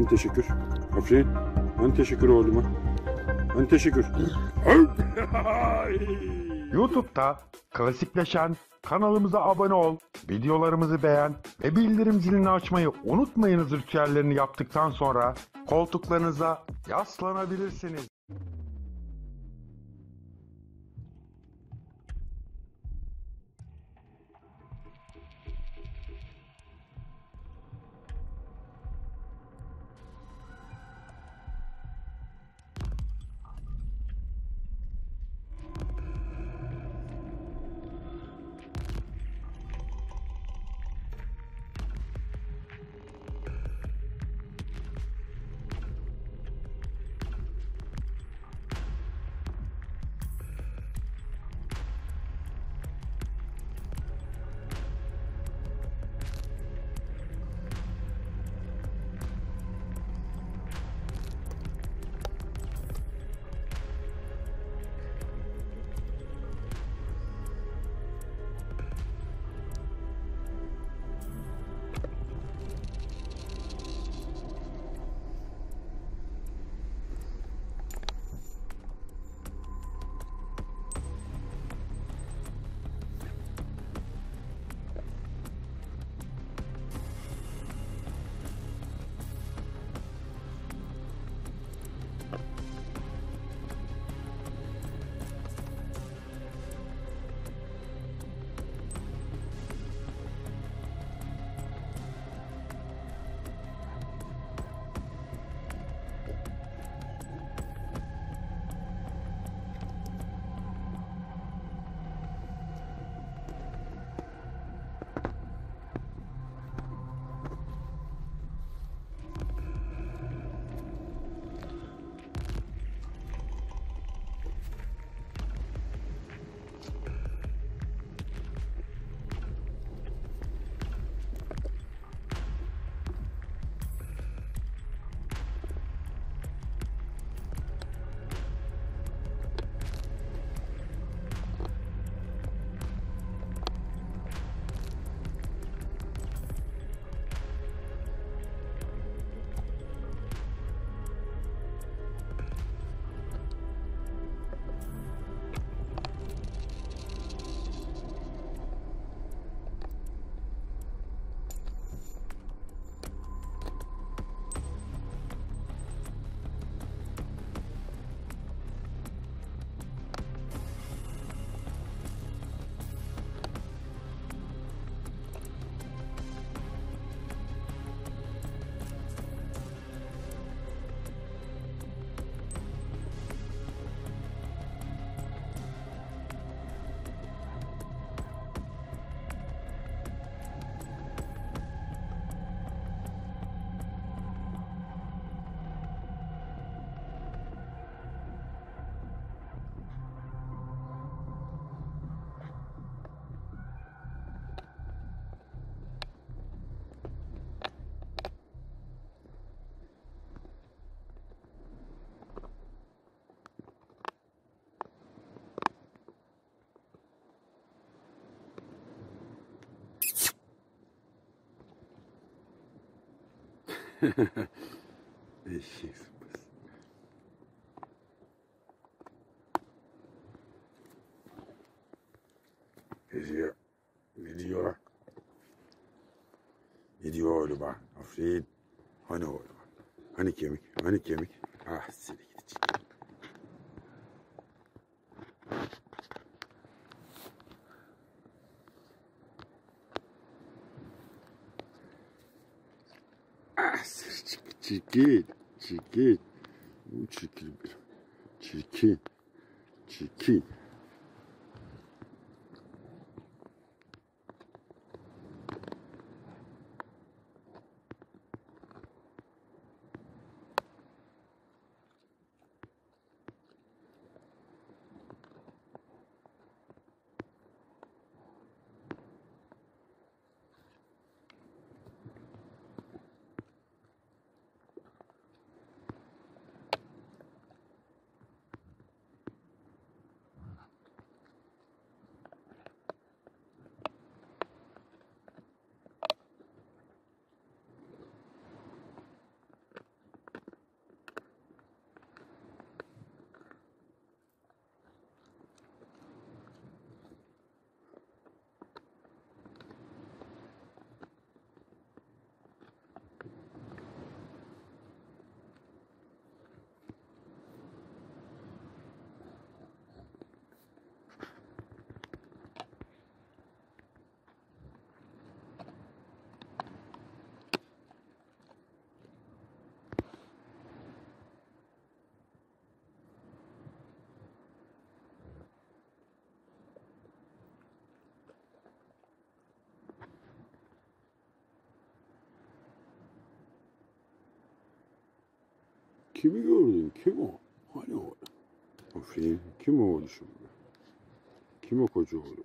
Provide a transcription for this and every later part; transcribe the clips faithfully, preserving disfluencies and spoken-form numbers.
Hani teşekkür? Afrin, hani teşekkür oğluma? Hani teşekkür? YouTube'da klasikleşen kanalımıza abone ol, videolarımızı beğen ve bildirim zilini açmayı unutmayınız ritüellerini yaptıktan sonra koltuklarınıza yaslanabilirsiniz. Eşek sıpası. Gidiyor. Gidiyor. Gidiyor oğluma. Afrin. Hani oğluma? Hani kemik? Hani kemik? Ah seni gidecek. Ah seni çirkin. Çirkin. Bu çirkin bir. Çirkin. Çirkin. Kimi gördün? Kim o? Hani o? Aferin. Kim o oğluşum? Kim o koca oğlum?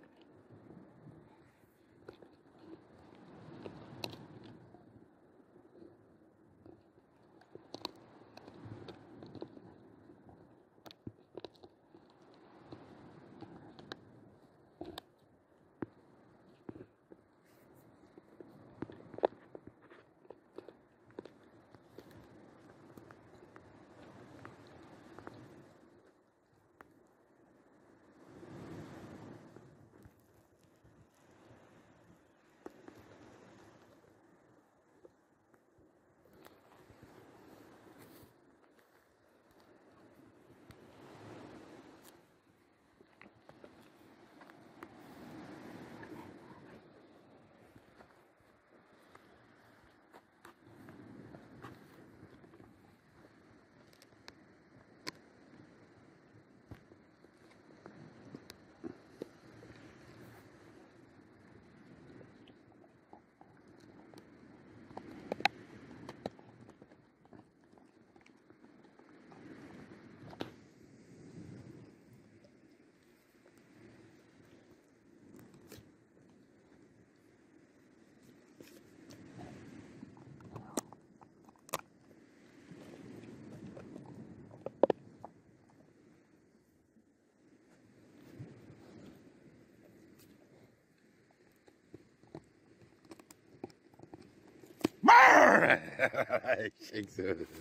Eşek söyledim.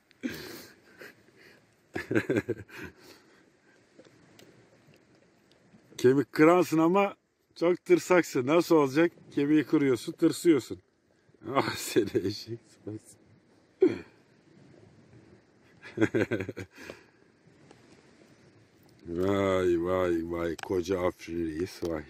Kemik kıransın ama çok tırsaksın. Nasıl olacak? Kemiği kırıyorsun, tırsıyorsun. Ah seni eşek sıpası. Vay vay vay koca Afrin Reis vay.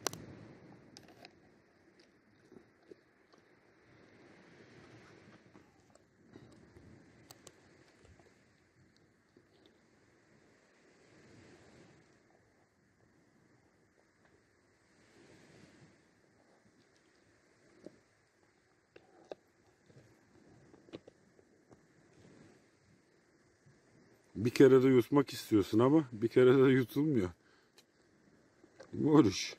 Bir kere de yutmak istiyorsun ama bir kere de yutulmuyor. Moruş.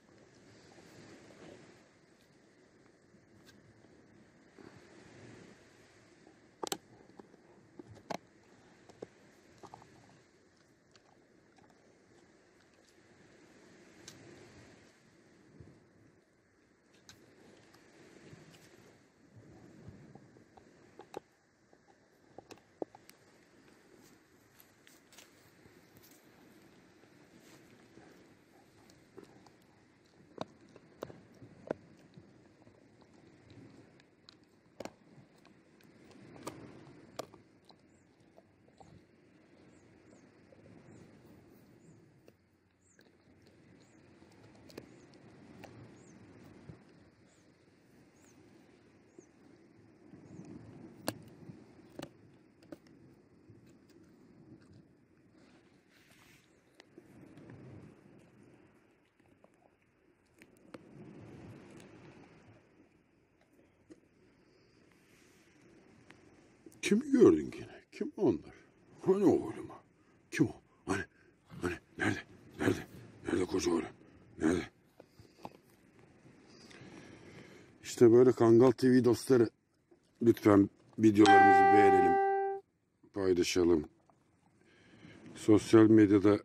Kimi gördün gene? Kim onlar? Hani oğlum? Kim o? Hani? Hani? Nerede? Nerede? Nerede koca oğlum? Nerede? İşte böyle Kangal T V dostları. Lütfen videolarımızı beğenelim. Paylaşalım. Sosyal medyada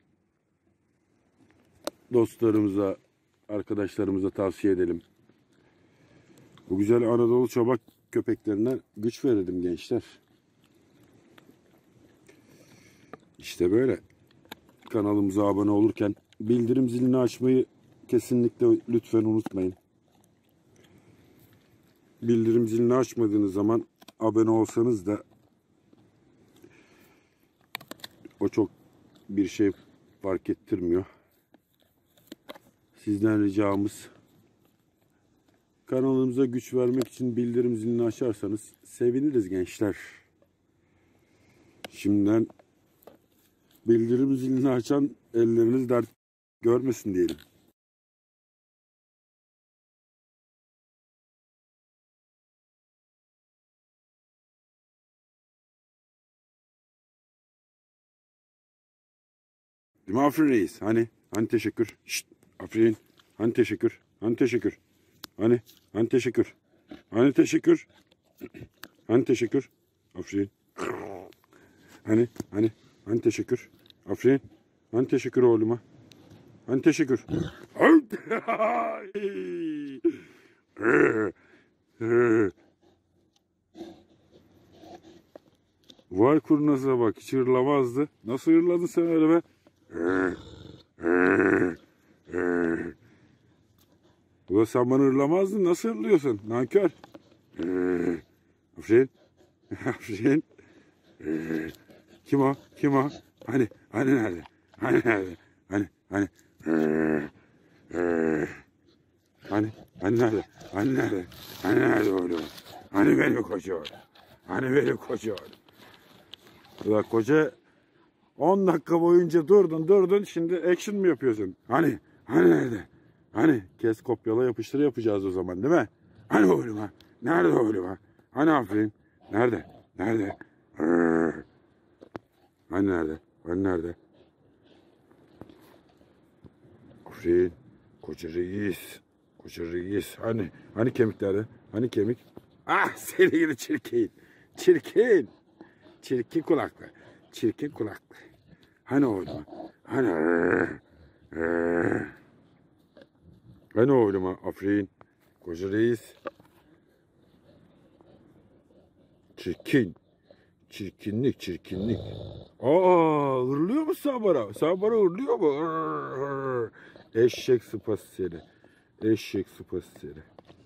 dostlarımıza, arkadaşlarımıza tavsiye edelim. Bu güzel Anadolu çoban köpeklerinden güç verelim gençler. İşte böyle. Kanalımıza abone olurken bildirim zilini açmayı kesinlikle lütfen unutmayın. Bildirim zilini açmadığınız zaman abone olsanız da o çok bir şey fark ettirmiyor. Sizden ricamız kanalımıza güç vermek için bildirim zilini açarsanız seviniriz gençler. Şimdiden bildirim zilini açan elleriniz dert görmesin diyelim. Değil mi Afrin Reis? Hani? Hani teşekkür? Şşt, Afrin. Hani teşekkür? Hani teşekkür? Hani? Hani teşekkür? Hani teşekkür? Hani teşekkür? Afrin. Hani? Hani? Hani teşekkür? Afrin. Hani teşekkür oğluma? Hani teşekkür? Vay kurnazına bak, hiç hırlamazdı. Nasıl hırladın sen öyle be? Ulan sen bana hırlamazdın, nasıl hırlıyorsun? Nankör. Afrin. Afrin. Kim o? Kim o? Hani? Hani nerede? Hani nerede? Hani? Hani? Hani? Hani nerede? Hani nerede? Hani nerede oğlum? Hani benim koca oğlum? Hani benim koca oğlum? Ulan koca on dakika boyunca durdun durdun, şimdi action mı yapıyorsun? Hani? Hani nerede? Hani? Kes, kopyala, yapıştır yapacağız o zaman değil mi? Hani oğlum ha? Nerede oğlum ha? Hani Afrin? Nerede? Nerede? Hani nerede? Hani nerede? Afrin, koca reis, koca reis. Hani, hani kemiklerde? Hani kemik? Ah, seni gidi çirkin, çirkin, çirkin kulaklı, çirkin kulaklı. Hani oğlum? Hani? Hani oğlum? Afrin, koca reis. Çirkin. Çirkinlik, çirkinlik. Aa, hırlıyor mu Sabara? Sabara hırlıyor mu? Hır, hır. Eşek sıpası seni. Eşek sıpası seni.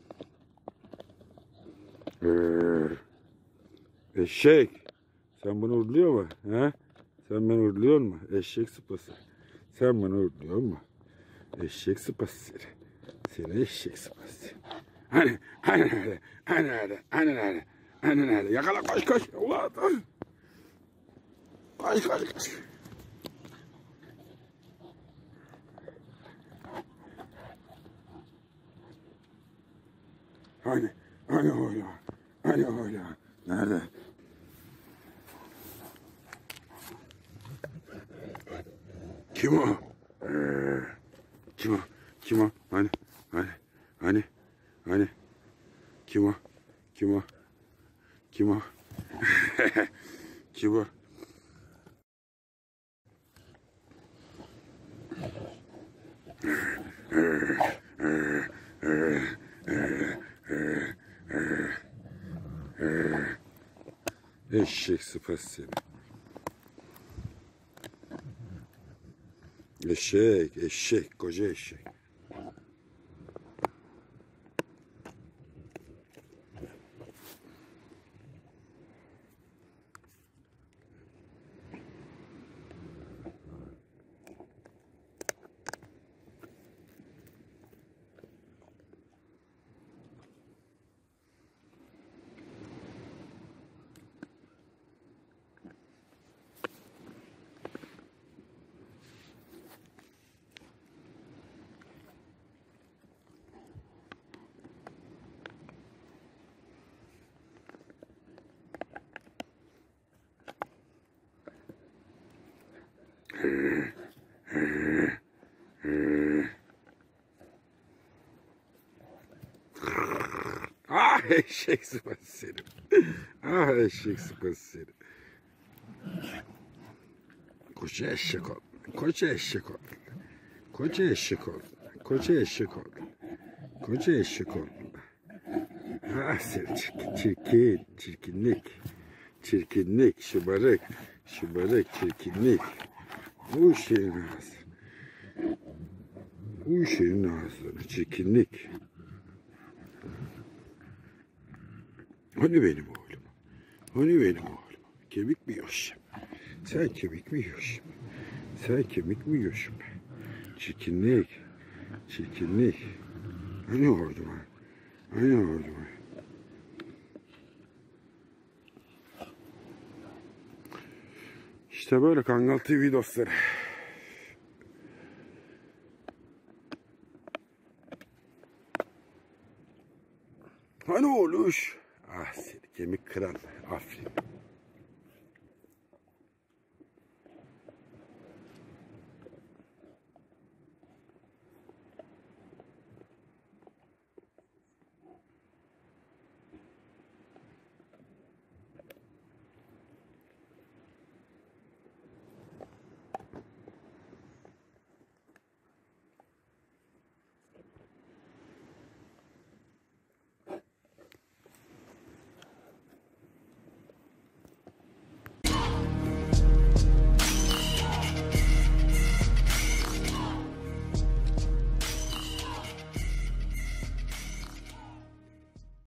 Hır. Eşek. Sen bunu hırlıyor mu? He? Sen beni hırlıyor mu? Eşek sıpası. Sen beni hırlıyor mu? Eşek sıpası seni. Seni eşek sıpası. Hani, hani nerede? Hani nerede? Hani nerede? Hani nerede? Yakala, koş koş. Ulan dur. Koş koş koş. Hani, hani öyle, hani öyle. Nerede? Kim o? Ee, kim o? Kim o? Hani, hani, hani, hani. Kim o? Kim o? Kim o? Kim o? Eşek sıpası seni. Eşek, eşek, koca eşek. Ah, eşek sıpası seni. Ah, eşek sıpası seni. Koca eşek ol. Koca eşek ol. Koca eşek ol. Koca eşek ol. Koca eşek ol. Ah, seni çirkin, çirkin, çirkinlik. Çirkinlik, şımarık, şımarık, çirkinlik. Bu şeyin ağzı. Bu şeyin ağzı, çirkinlik. Hani benim oğlum? Hani benim oğlum? Kemik mi yiyorsun? Sen kemik mi yiyorsun? Sen kemik mi yiyorsun? Çirkinlik, çirkinlik. Hani oğlum? Hani oğlum? İşte böyle Kangal T V dostları. Hani oğluş? Ah seni kemik kıran. Aferin.